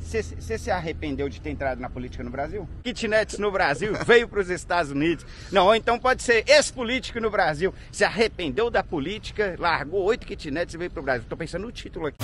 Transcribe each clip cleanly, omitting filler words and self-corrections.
Você se arrependeu de ter entrado na política no Brasil? Kitnets no Brasil veio para os Estados Unidos. Não, ou então pode ser ex-político no Brasil. Se arrependeu da política, largou 8 kitnets e veio para o Brasil. Tô pensando no título aqui.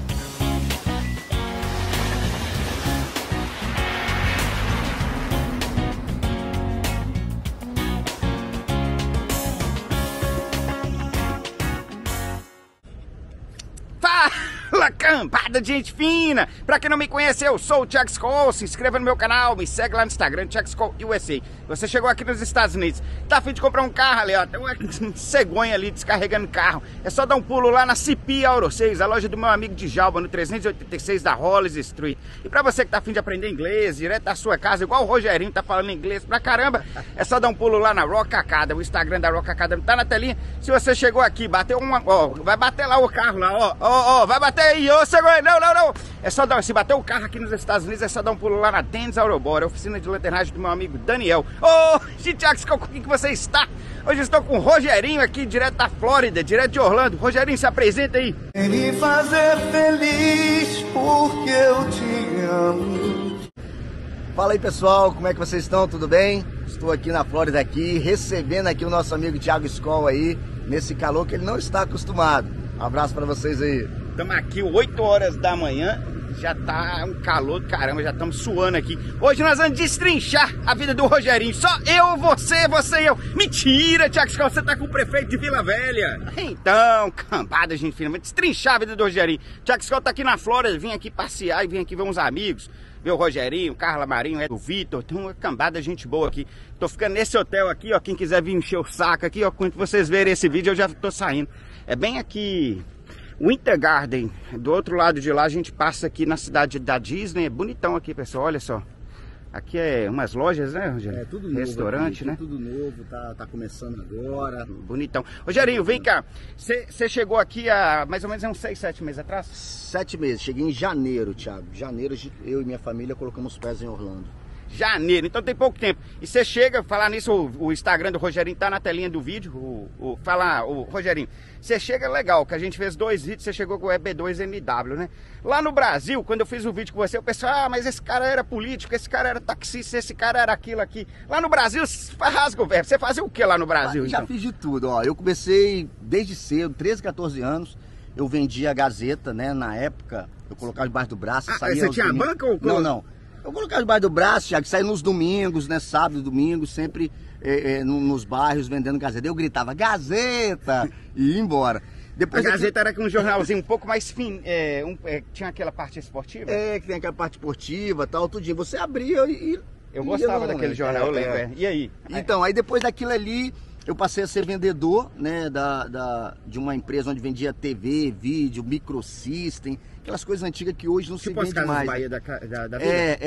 Fala, cambada de gente fina! Pra quem não me conhece, eu sou o Thiago Skol. Se inscreva no meu canal, me segue lá no Instagram, Thiago Skol USA. Você chegou aqui nos Estados Unidos, tá a fim de comprar um carro ali, ó, tem uma cegonha ali descarregando carro. É só dar um pulo lá na CP Auto 6, a loja do meu amigo Djalma, no 386 da Hollis Street. E pra você que tá a fim de aprender inglês, direto da sua casa, igual o Rogerinho tá falando inglês pra caramba, é só dar um pulo lá na Rock Academy. O Instagram da Rock Academy tá na telinha. Se você chegou aqui, bateu uma, ó, vai bater lá o carro lá, ó, vai bater aí, ô cegonha, não. É só dar, se bater o carro aqui nos Estados Unidos, é só dar um pulo lá na Denz Autobody, oficina de lanternagem do meu amigo Daniel. Ô, Thiago, com que você está? Hoje eu estou com o Rogerinho aqui, direto da Flórida, direto de Orlando. Rogerinho, se apresenta aí. Me fazer feliz porque eu te amo. Fala aí, pessoal, como é que vocês estão? Tudo bem? Estou aqui na Flórida aqui, recebendo aqui o nosso amigo Thiago Skol aí, nesse calor que ele não está acostumado. Um abraço para vocês aí. Estamos aqui 8 horas da manhã, já tá um calor do caramba, já estamos suando aqui. Hoje nós vamos destrinchar a vida do Rogerinho. Só eu, você e eu. Mentira, Thiago Skol, você tá com o prefeito de Vila Velha. Então, cambada, gente fina, mas destrinchar a vida do Rogerinho. Thiago Skol tá aqui na Flórida, vim aqui passear e vim aqui ver uns amigos. Ver o Rogerinho, Carla Marinho, o Vitor, tem uma cambada de gente boa aqui. Tô ficando nesse hotel aqui, ó, quem quiser vir encher o saco aqui, ó, quando vocês verem esse vídeo eu já tô saindo. É bem aqui... Winter Garden, do outro lado de lá a gente passa aqui na cidade da Disney, é bonitão aqui, pessoal, olha só. Aqui é umas lojas, né, Rogério? É tudo novo. Restaurante, aqui, né? Tudo novo, tá começando agora. Bonitão. Rogerinho, vem cá, você chegou aqui há mais ou menos uns 6, 7 meses atrás? 7 meses, cheguei em janeiro, Thiago. Janeiro eu e minha família colocamos os pés em Orlando. Janeiro, então tem pouco tempo. E você chega, falar nisso, o Instagram do Rogerinho tá na telinha do vídeo, o Rogerinho, você chega legal, que a gente fez 2 vídeos, você chegou com o EB2NW, né? Lá no Brasil, quando eu fiz o vídeo com você, eu pensei, mas esse cara era político, esse cara era taxista, esse cara era aquilo aqui. Lá no Brasil, rasga o verbo, você fazia o que lá no Brasil? Já então? fiz de tudo, ó, eu comecei desde cedo, 13, 14 anos, eu vendia a Gazeta, né, na época, eu colocava debaixo do braço, saía... Você tinha a banca ou... Não. Eu colocava debaixo do braço, Thiago, saía nos domingos, né? Sábado e domingo, sempre nos bairros vendendo Gazeta. Eu gritava, Gazeta! E ia embora. Depois a Gazeta era um jornalzinho um pouco mais fino, tinha aquela parte esportiva? Que tem aquela parte esportiva e tal, tudinho. Você abria e... Eu gostava daquele jornal, eu lembro. E aí? Então, aí depois daquilo ali, eu passei a ser vendedor, né? De uma empresa onde vendia TV, vídeo, microsystem, aquelas coisas antigas que hoje não se vende mais. Bahia da vida?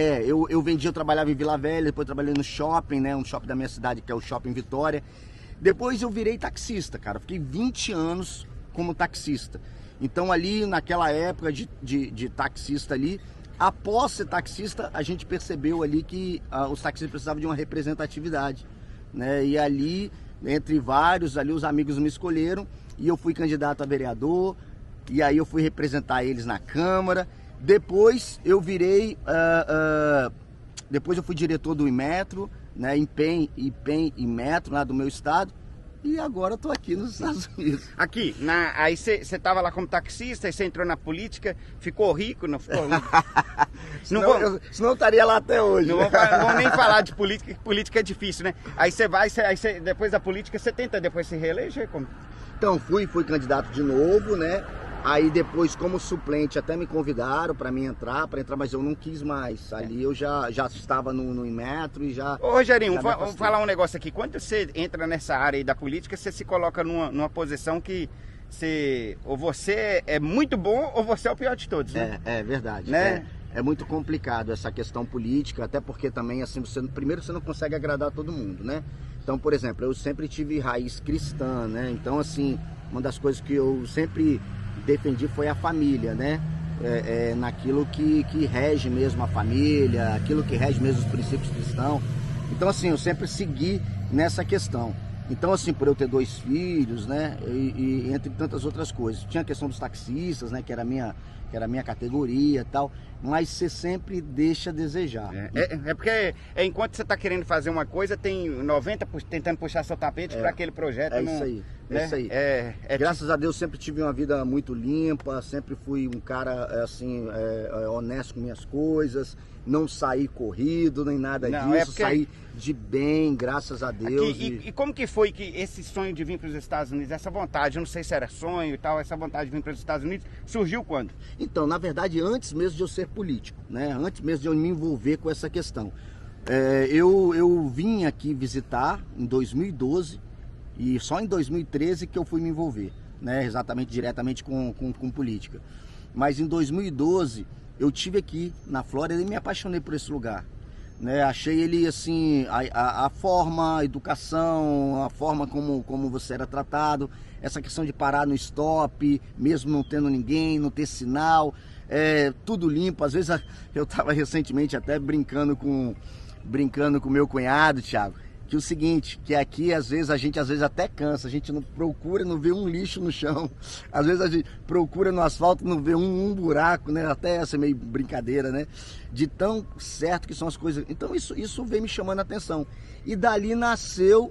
Eu vendia, eu trabalhava em Vila Velha, depois trabalhei no shopping, né? Um shopping da minha cidade, que é o Shopping Vitória. Depois eu virei taxista, cara. Fiquei 20 anos como taxista. Então ali, naquela época de taxista ali, após ser taxista, a gente percebeu ali que os taxistas precisavam de uma representatividade, né? E ali, entre vários, ali os amigos me escolheram e eu fui candidato a vereador. E aí eu fui representar eles na Câmara. Depois eu virei... depois eu fui diretor do Inmetro, né? IPEM e Metro, lá do meu estado. E agora eu tô aqui nos Estados Unidos. Aqui, aí você tava lá como taxista, aí você entrou na política, ficou rico, não ficou rico? Senão eu estaria lá até hoje. Não vou nem falar de política, que política é difícil, né? Aí você vai, depois da política, você tenta depois se reeleger? Como? Então, fui candidato de novo, né? Aí depois, como suplente, até me convidaram para entrar, mas eu não quis mais. Ali eu já estava no Inmetro e já... Ô Rogerinho, vamos falar um negócio aqui. Quando você entra nessa área aí da política, você se coloca numa posição que ou você é muito bom ou você é o pior de todos, né? É verdade, né? É muito complicado essa questão política, até porque também, assim, primeiro você não consegue agradar todo mundo, né? Então, por exemplo, eu sempre tive raiz cristã, né? Então, assim, uma das coisas que eu sempre defendi foi a família, né? Naquilo que rege mesmo a família, aquilo que rege mesmo os princípios cristãos. Então, assim, eu sempre segui nessa questão. Então, assim, por eu ter 2 filhos, né? E entre tantas outras coisas. Tinha a questão dos taxistas, né? Que era que era a minha categoria e tal, mas você sempre deixa a desejar. É porque enquanto você está querendo fazer uma coisa, tem 90% tentando puxar seu tapete para aquele projeto. Isso aí, né? isso aí. Graças a Deus sempre tive uma vida muito limpa, sempre fui um cara assim, honesto com minhas coisas, não saí corrido nem nada disso, saí de bem, graças a Deus. Aqui, e como que foi que esse sonho de vir para os Estados Unidos, essa vontade, eu não sei se era sonho e tal, essa vontade de vir para os Estados Unidos, surgiu quando? Então, na verdade, antes mesmo de eu ser político, né? Antes mesmo de eu me envolver com essa questão. Eu vim aqui visitar em 2012 e só em 2013 que eu fui me envolver, né? Exatamente, diretamente com política. Mas em 2012 eu tive aqui na Flórida e me apaixonei por esse lugar, né? Achei ele assim, a forma, a educação, a forma como você era tratado, essa questão de parar no stop, mesmo não tendo ninguém, não ter sinal, tudo limpo. Às vezes eu estava recentemente até brincando com meu cunhado, Thiago, que o seguinte, que aqui às vezes a gente até cansa, a gente não procura, não vê um lixo no chão, às vezes a gente procura no asfalto, não vê um buraco, né? Até essa meio brincadeira, né? De tão certo que são as coisas. Então isso veio me chamando a atenção. E dali nasceu,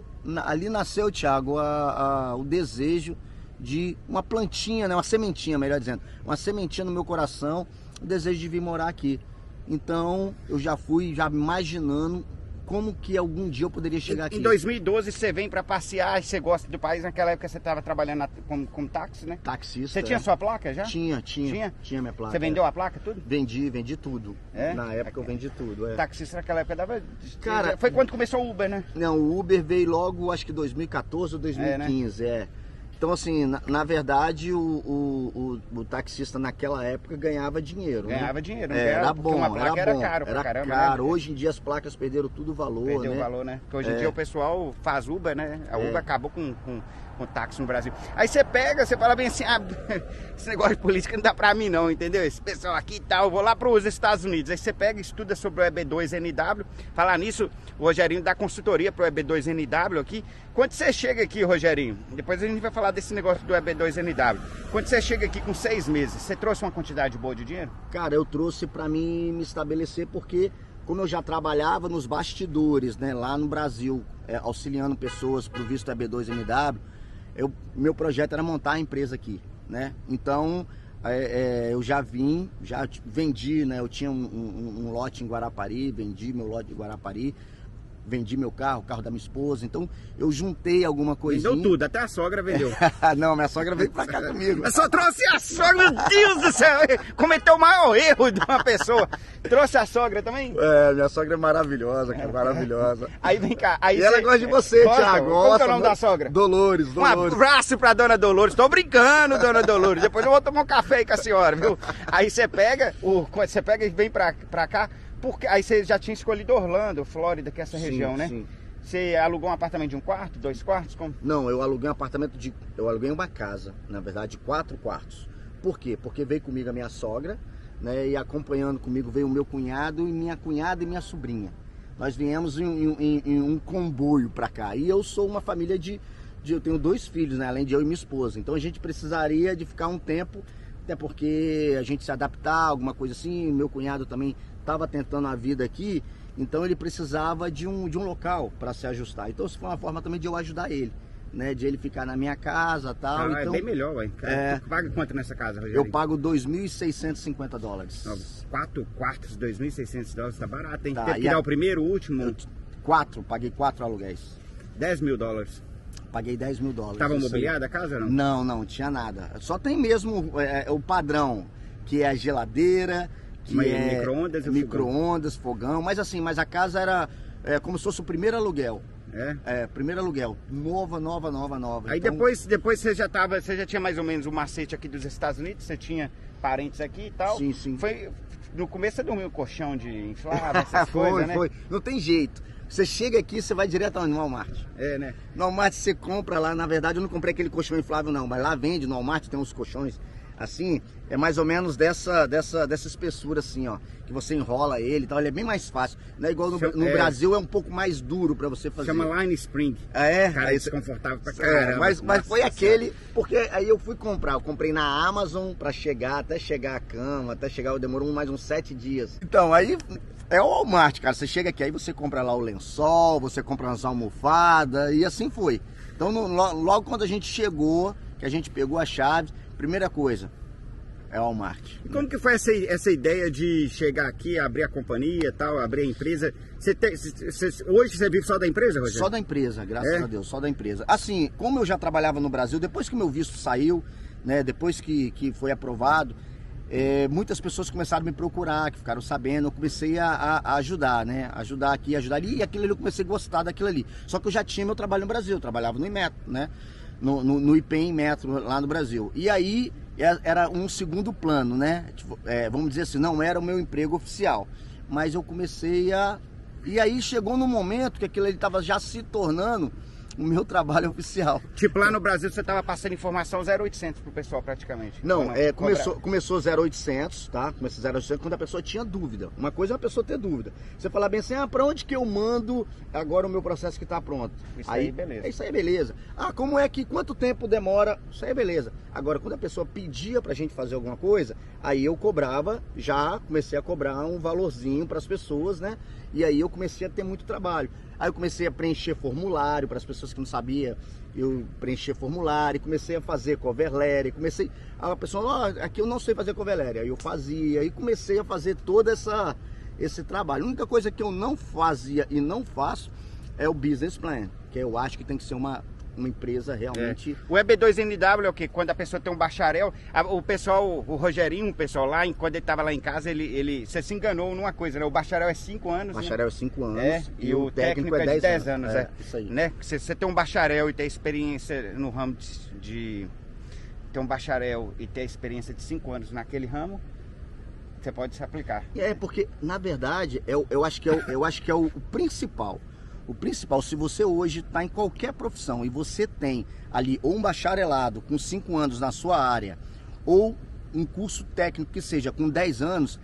Thiago, o desejo de uma plantinha, né? Uma sementinha, melhor dizendo, uma sementinha no meu coração, o desejo de vir morar aqui. Então eu já fui imaginando como que algum dia eu poderia chegar aqui. Em 2012 você vem para passear e você gosta do país. Naquela época você estava trabalhando como táxi, né? Taxista. Você tinha sua placa já? Tinha minha placa. Você vendeu a placa, tudo? Vendi tudo. Na época eu vendi tudo. Taxista naquela época dava... Cara, foi quando começou o Uber, né? Não, o Uber veio logo, acho que 2014 ou 2015, né? Então, assim, na verdade, o taxista naquela época ganhava dinheiro. Ganhava, né? Dinheiro. Era bom, uma placa era caro pra caramba. Caro. Né? Hoje em dia as placas perderam tudo o valor, Perdeu o valor, né? Porque hoje em dia o pessoal faz Uber, né? A Uber acabou com táxi no Brasil. Aí você pega, você fala bem assim, esse negócio de política não dá pra mim não, entendeu? Esse pessoal aqui e tal, eu vou lá pros Estados Unidos. Aí você pega e estuda sobre o EB2NW. Falar nisso, o Rogerinho dá consultoria pro EB2NW aqui. Quando você chega aqui, Rogerinho, depois a gente vai falar desse negócio do EB2NW. Quando você chega aqui com 6 meses, você trouxe uma quantidade boa de dinheiro? Cara, eu trouxe pra mim me estabelecer porque, como eu já trabalhava nos bastidores, né, lá no Brasil, auxiliando pessoas pro visto EB2NW, meu projeto era montar a empresa aqui, né? Então, eu já vendi, né? Eu tinha um lote em Guarapari, vendi meu lote em Guarapari, vendi meu carro, o carro da minha esposa, então eu juntei alguma coisinha. Vendeu tudo, até a sogra vendeu. Não, minha sogra veio pra cá comigo. Eu só trouxe a sogra, meu Deus do céu, cometeu o maior erro de uma pessoa. Trouxe a sogra também? Minha sogra é maravilhosa, cara, maravilhosa. Aí vem cá. E ela gosta de você, Thiago. Qual que é o nome da sogra? Dolores. Um abraço pra dona Dolores. Tô brincando, dona Dolores. Depois eu vou tomar um café aí com a senhora, viu? Aí você pega e vem pra cá. Porque aí você já tinha escolhido Orlando, Flórida, que é essa região, né? Sim. Você alugou um apartamento de 1 quarto, 2 quartos? Como? Não, eu aluguei um apartamento eu aluguei uma casa, na verdade, de 4 quartos. Por quê? Porque veio comigo a minha sogra, né? E acompanhando comigo veio o meu cunhado e minha cunhada e minha sobrinha. Nós viemos em um comboio pra cá. E eu sou uma família eu tenho 2 filhos, né? Além de eu e minha esposa. Então a gente precisaria de ficar um tempo, até porque a gente se adaptar, alguma coisa assim. Meu cunhado também estava tentando a vida aqui, então ele precisava de um local para se ajustar. Então isso foi uma forma também de eu ajudar ele, né? De ele ficar na minha casa e tal. Então, é bem melhor, ué. Tu paga quanto nessa casa, Rogério? Eu pago $2.650. 4 quartos, $2.600, tá barato, hein? Tá, Teve que dar o primeiro, o último? Paguei 4 aluguéis. $10.000. Paguei $10.000. Tava mobiliada a casa ou não? Não tinha nada. Só tem mesmo o padrão, que é a geladeira, que micro-ondas, fogão, mas assim, a casa era como se fosse o primeiro aluguel. Primeiro aluguel, nova. Aí então, depois você já tinha mais ou menos o macete aqui dos Estados Unidos, você tinha parentes aqui e tal. Sim. No começo você dormiu um colchão de inflável, essas coisas, né? Foi, não tem jeito. Você chega aqui, você vai direto ao Walmart. Né? No Walmart você compra lá, na verdade eu não comprei aquele colchão inflável não, mas lá vende, no Walmart tem uns colchões assim, é mais ou menos dessa espessura assim, ó, que você enrola ele e tal, ele é bem mais fácil, não é igual no Brasil, é um pouco mais duro pra você fazer. Chama Line Spring. Cara, é desconfortável pra caramba. Mas foi aquele, porque aí eu fui comprar, eu comprei na Amazon pra chegar, até chegar a cama, demorou mais uns 7 dias. Então, aí é o Walmart, cara, você chega aqui, aí você compra lá o lençol, você compra umas almofadas e assim foi. Então, logo quando a gente chegou, que a gente pegou a chave, primeira coisa, é o Walmart. E como que foi essa ideia de chegar aqui, abrir a companhia e tal, abrir a empresa? Hoje você vive só da empresa, Rogério? Só da empresa, graças a Deus, só da empresa. Assim, como eu já trabalhava no Brasil, depois que meu visto saiu, né, depois que foi aprovado, muitas pessoas começaram a me procurar, que ficaram sabendo, eu comecei a ajudar, né? Ajudar aqui, ajudar ali, e aquilo ali eu comecei a gostar daquilo ali. Só que eu já tinha meu trabalho no Brasil, eu trabalhava no Inmetro, né? No IPEM Inmetro, lá no Brasil. E aí era um segundo plano, né? Tipo, vamos dizer assim, não era o meu emprego oficial. Mas eu comecei a... E aí chegou num momento que aquilo ali estava já se tornando o meu trabalho oficial. Tipo, lá no Brasil você estava passando informação 0800 pro pessoal praticamente. Não, começou 0800, tá? Começou 0800 quando a pessoa tinha dúvida. Uma coisa é a pessoa ter dúvida. Você falar bem assim, pra onde que eu mando agora o meu processo que tá pronto? Isso aí beleza. Isso aí é beleza. Como é que, quanto tempo demora? Isso aí é beleza. Agora, quando a pessoa pedia pra gente fazer alguma coisa, aí eu cobrava, já comecei a cobrar um valorzinho pras pessoas, né? E aí eu comecei a ter muito trabalho. Aí eu comecei a preencher formulário, para as pessoas que não sabiam, eu preencher formulário, comecei a fazer cover letter, a pessoa, aqui eu não sei fazer cover letter, aí eu fazia, aí comecei a fazer todo esse trabalho. A única coisa que eu não fazia e não faço é o business plan, que eu acho que tem que ser uma empresa realmente... O EB2NW é o quê? Quando a pessoa tem um bacharel, o pessoal, o Rogerinho, o pessoal lá, quando ele estava lá em casa, você se enganou numa coisa, né? O bacharel é 5 anos, O bacharel é 5 anos. E o técnico é de 10 anos. Isso aí. Né? Você tem um bacharel e ter experiência no ramo de ter um bacharel e ter experiência de 5 anos naquele ramo, você pode se aplicar. Porque, na verdade, eu acho que é o principal. O principal, se você hoje está em qualquer profissão e você tem ali ou um bacharelado com 5 anos na sua área ou um curso técnico que seja com 10 anos,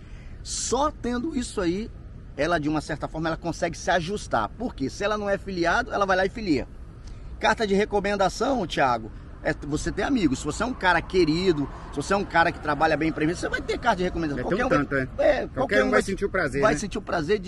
só tendo isso aí, ela de uma certa forma ela consegue se ajustar. Porque se ela não é filiado, ela vai lá e filia. Carta de recomendação, Thiago, você ter amigos. Se você é um cara querido, se você é um cara que trabalha bem para mim, você vai ter carta de recomendação. Qualquer um vai sentir o prazer. Vai sentir o prazer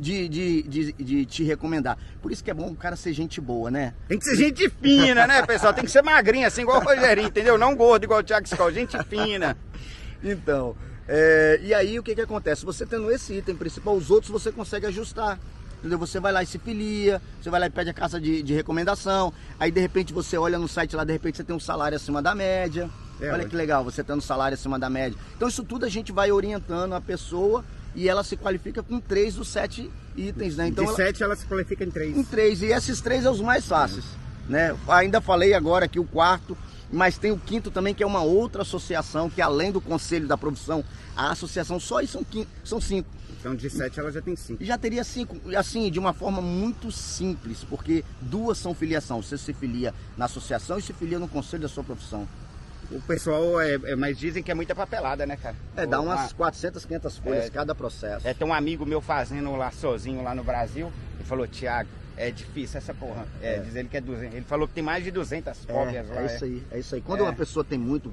de te recomendar. Por isso que é bom o cara ser gente boa, né? Tem que ser gente fina, né, pessoal? Tem que ser magrinho, assim, igual o Rogerinho, entendeu? Não gordo, igual o Thiago Skol, gente fina. Então, e aí o que acontece? Você tendo esse item principal, os outros você consegue ajustar. Entendeu? Você vai lá e se filia, você vai lá e pede a carta de recomendação, aí de repente você olha no site lá, de repente você tem um salário acima da média. Olha que legal, você tendo um salário acima da média. Então isso tudo a gente vai orientando a pessoa e ela se qualifica com 3 dos 7 itens, né? Então de 7 ela se qualifica em 3. Em 3, e esses 3 são os mais fáceis, né? Ainda falei agora aqui o 4º, mas tem o 5º também, que é uma outra associação, que além do conselho da profissão, a associação só aí são 5. Então de 7 ela já tem 5. Já teria 5, assim, de uma forma muito simples, porque 2 são filiação. Você se filia na associação e se filia no conselho da sua profissão. O pessoal, mas dizem que é muita papelada, né, cara? Dá umas 400, 500 folhas cada processo. Tem um amigo meu fazendo lá sozinho lá no Brasil, ele falou, Thiago, é difícil essa porra. Diz ele que é 200. Ele falou que tem mais de 200 cópias lá. É isso aí. Quando uma pessoa tem muito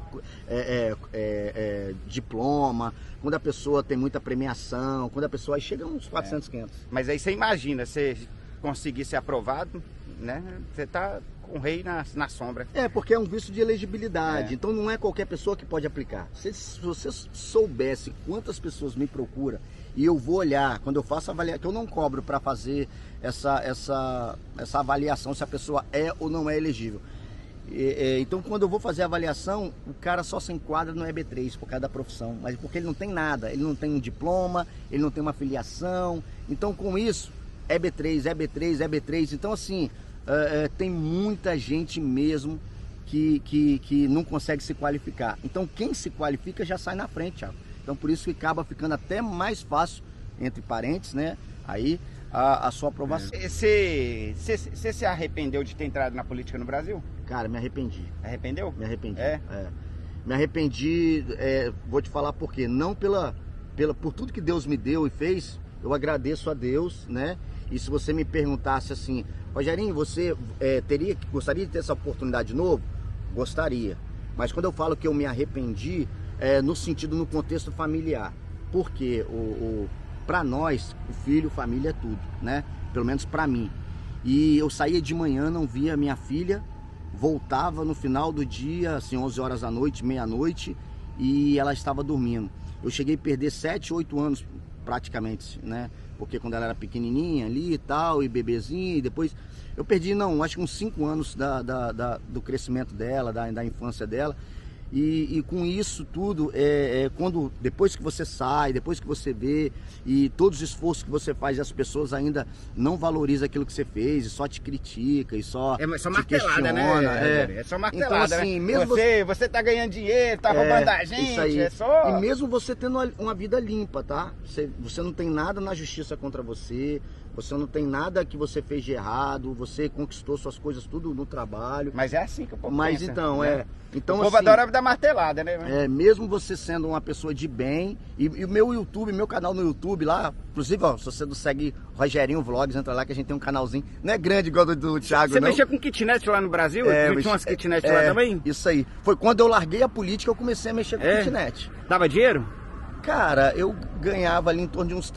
diploma, quando a pessoa tem muita premiação, quando a pessoa aí chega uns 400, 500. Mas aí você imagina, você conseguir ser aprovado, né? Você tá com o rei na sombra. Porque é um visto de elegibilidade, então não é qualquer pessoa que pode aplicar. Se você soubesse quantas pessoas me procuram, e eu vou olhar, quando eu faço avaliação, que eu não cobro para fazer essa avaliação se a pessoa é ou não é elegível. Então quando eu vou fazer a avaliação, o cara só se enquadra no EB3 por causa da profissão, mas porque ele não tem nada, ele não tem um diploma, ele não tem uma filiação. Então com isso, EB3, então assim, tem muita gente mesmo que não consegue se qualificar. Então quem se qualifica já sai na frente, Thiago. Então por isso que acaba ficando até mais fácil, entre parentes, né, aí a sua aprovação. Você se arrependeu de ter entrado na política no Brasil? Cara, me arrependi. Arrependeu? Me arrependi. Me arrependi, vou te falar por quê. Não por tudo que Deus me deu e fez, eu agradeço a Deus, né? E se você me perguntasse assim, Rogerinho, você gostaria de ter essa oportunidade de novo? Gostaria. Mas quando eu falo que eu me arrependi, no sentido, no contexto familiar. Porque para nós, o filho, família é tudo, né? Pelo menos para mim. E eu saía de manhã, não via minha filha, voltava no final do dia, assim, 11 horas da noite, meia-noite, e ela estava dormindo. Eu cheguei a perder 7, 8 anos praticamente, né? Porque quando ela era pequenininha ali e tal, e bebezinha, e depois... Eu perdi, acho que uns 5 anos do crescimento dela, da infância dela. E com isso tudo, depois que você sai, depois que você vê, e todos os esforços que você faz, e as pessoas ainda não valorizam aquilo que você fez, e só te critica, e só só te martelada, questiona. né? É só martelada, então, assim, né? mesmo Você tá ganhando dinheiro, tá roubando a gente, isso aí. só... E mesmo você tendo uma vida limpa, tá? Você não tem nada na justiça contra você, você não tem nada que você fez de errado, você conquistou suas coisas tudo no trabalho. Mas é assim que o povo Mas pensa, então, né? Então, o povo assim, adora dar martelada, né? mesmo você sendo uma pessoa de bem, e o meu YouTube, meu canal no YouTube lá, inclusive, ó, se você não segue Rogerinho Vlogs, entra lá que a gente tem um canalzinho, não é grande igual do Thiago, Você não. mexia com kitnet lá no Brasil? Tinha umas kitnet lá também? Isso aí. Foi quando eu larguei a política, eu comecei a mexer com kitnet. Dava dinheiro? Cara, eu ganhava ali em torno de uns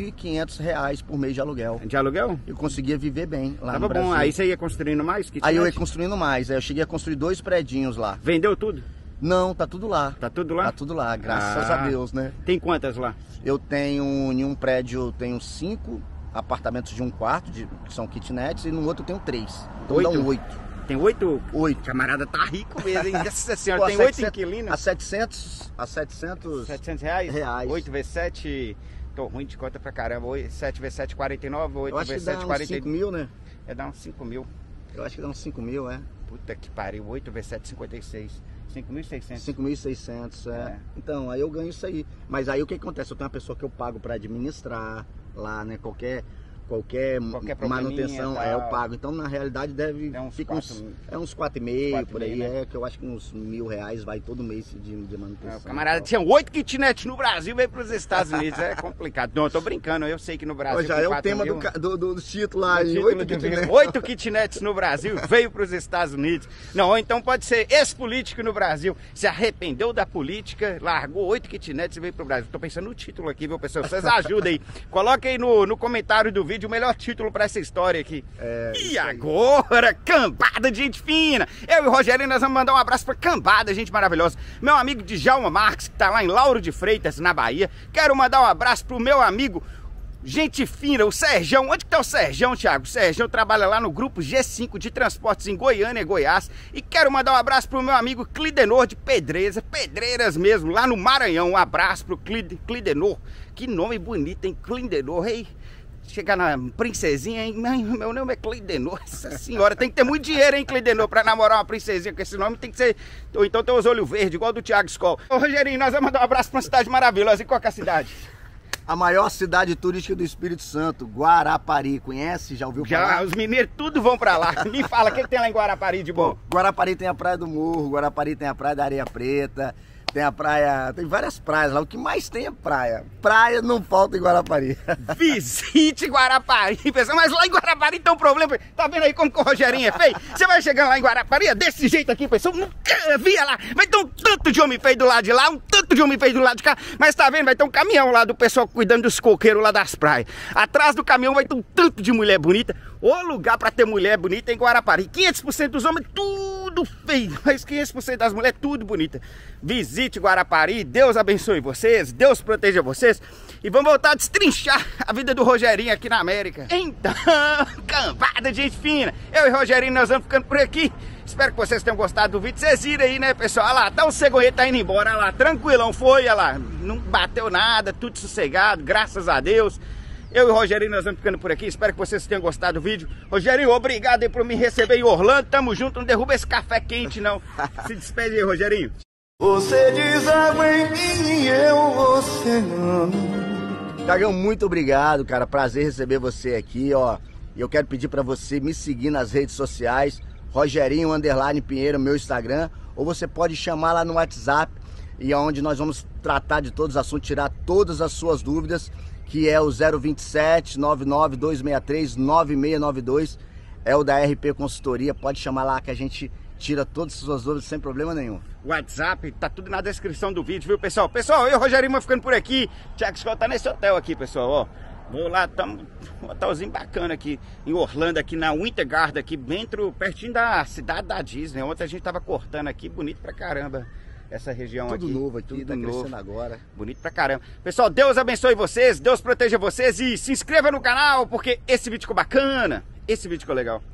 R$3.500 por mês de aluguel. De aluguel? Eu conseguia viver bem lá Tava no Brasil. bom, aí você ia construindo mais kitnet? Aí eu ia construindo mais, aí eu cheguei a construir 2 predinhos lá. Vendeu tudo? Não, tá tudo lá. Tá tudo lá? Tá tudo lá, graças a Deus, né? Tem quantas lá? Eu tenho, em um prédio, eu tenho 5 apartamentos de 1 quarto, que são kitnets, e no outro eu tenho 3. Então dá 8. Tem 8? 8. Camarada tá rico mesmo, hein? Nossa senhora, Pô, tem 8 inquilinos? A 700 reais? reais. 8 vezes 7, tô ruim de conta pra caramba. 7 vezes 7, 49, 8 eu acho vezes que dá 7, uns 40. 5 mil, né? Dá uns 5 mil. Eu acho que dá uns 5 mil, Puta que pariu, 8 vezes 7, 56. 5.600. 5.600, Então, aí eu ganho isso aí. Mas aí o que acontece? Eu tenho uma pessoa que eu pago pra administrar lá, né? Qualquer manutenção, eu pago. Então, na realidade, deve ficar uns 4,5 por aí, né? Que eu acho que uns R$1.000 vai todo mês de manutenção. O camarada tinha 8 kitnets no Brasil, veio pros Estados Unidos, é complicado. Não, eu tô brincando, eu sei que no Brasil... Já é o tema do título lá, 8 kitnets. 8 kitnets no Brasil, veio pros Estados Unidos. Não, ou então pode ser ex-político no Brasil, se arrependeu da política, largou 8 kitnets e veio pro Brasil. Tô pensando no título aqui, viu, pessoal? Vocês ajudem aí. Coloca aí no comentário do vídeo o melhor título pra essa história aqui. E agora, cambada de gente fina. Eu e o Rogerinho, nós vamos mandar um abraço pra cambada, gente maravilhosa. Meu amigo Djalma Marques, que tá lá em Lauro de Freitas, na Bahia. Quero mandar um abraço pro meu amigo, gente fina, o Serjão. Onde que tá o Serjão, Thiago? O Serjão trabalha lá no grupo G5 de transportes em Goiânia e Goiás. E quero mandar um abraço pro meu amigo Clidenor de Pedreiras mesmo, lá no Maranhão. Um abraço pro Clidenor. Que nome bonito, hein? Clidenor, hein? Chegar na princesinha, hein? Meu nome é Clidenor. Nossa senhora, tem que ter muito dinheiro, hein, Clidenor, pra namorar uma princesinha com esse nome. Tem que ser... Ou então ter os olhos verdes, igual do Thiago Skol. Ô, Rogerinho, nós vamos mandar um abraço pra uma cidade maravilhosa. E qual que é a cidade? A maior cidade turística do Espírito Santo, Guarapari. Conhece? Já ouviu falar? Já, os mineiros tudo vão pra lá. Me fala, o que tem lá em Guarapari de bom? Guarapari tem a Praia do Morro, Guarapari tem a Praia da Areia Preta, tem a praia, tem várias praias lá. O que mais tem é praia. Praia não falta em Guarapari. Visite Guarapari, pessoal. Mas lá em Guarapari tem um problema. Tá vendo aí como que o Rogerinho é feio? Você vai chegando lá em Guarapari, é desse jeito aqui, pessoal. Nunca via lá. Vai ter um tanto de homem feio do lado de lá, um tanto de homem feio do lado de cá. Mas tá vendo? Vai ter um caminhão lá do pessoal cuidando dos coqueiros lá das praias. Atrás do caminhão vai ter um tanto de mulher bonita. O lugar pra ter mulher bonita é em Guarapari. 500% dos homens, tudo feio. Mas 500% das mulheres, tudo bonita. Visite Guarapari, Deus abençoe vocês, Deus proteja vocês. E vamos voltar a destrinchar a vida do Rogerinho aqui na América. Então, cambada de gente fina. Eu e o Rogerinho, nós vamos ficando por aqui. Espero que vocês tenham gostado do vídeo. Vocês viram aí, né, pessoal? Olha lá, tá o cegonheta tá indo embora, olha lá, tranquilão foi, olha lá. Não bateu nada, tudo sossegado, graças a Deus. Eu e o Rogerinho, nós vamos ficando por aqui. Espero que vocês tenham gostado do vídeo. Rogerinho, obrigado aí por me receber em Orlando. Tamo junto, não derruba esse café quente, não. Se despede aí, Rogerinho. Você diz água em mim e eu oceano. Thiagão, muito obrigado, cara. Prazer receber você aqui, ó. E eu quero pedir pra você me seguir nas redes sociais. Rogerinho _Pinheiro, meu Instagram. ou você pode chamar lá no WhatsApp, e é onde nós vamos tratar de todos os assuntos, tirar todas as suas dúvidas, que é o 027 99 263 9692, é o da RP Consultoria. Pode chamar lá que a gente tira todas as suas dúvidas sem problema nenhum. WhatsApp, tá tudo na descrição do vídeo, viu, pessoal? Pessoal, eu, Rogerinho, vou ficando por aqui. Thiago Skol tá nesse hotel aqui, pessoal, ó. Vou lá, tamo um hotelzinho bacana aqui em Orlando, aqui na Winter Garden, aqui dentro, pertinho da cidade da Disney. Ontem a gente tava cortando aqui, bonito pra caramba essa região aqui. Tudo novo aqui, tudo tá novo. crescendo agora. Bonito pra caramba. Pessoal, Deus abençoe vocês, Deus proteja vocês e se inscreva no canal, porque esse vídeo ficou bacana, esse vídeo ficou legal.